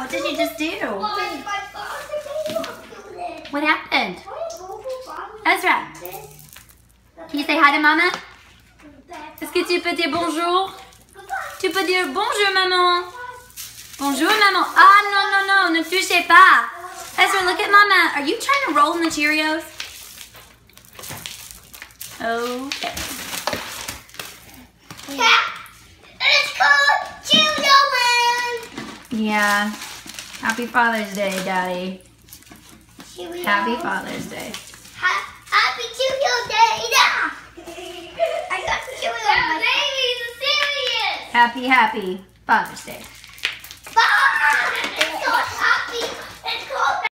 What did you just do? What happened? Ezra, can you say hi to Mama? Est-ce que tu peux dire bonjour? Tu peux dire bonjour, maman. Bonjour, maman. Ah, non, ne touchez pas. Ezra, look at Mama. Are you trying to roll in the Cheerios? Okay. It's called Cheerio Man. Yeah. Happy Father's Day, Daddy. Cheerio. Happy Father's Day. Happy Cheerio Day. I got Cheerio. Baby's serious. Happy Father's Day.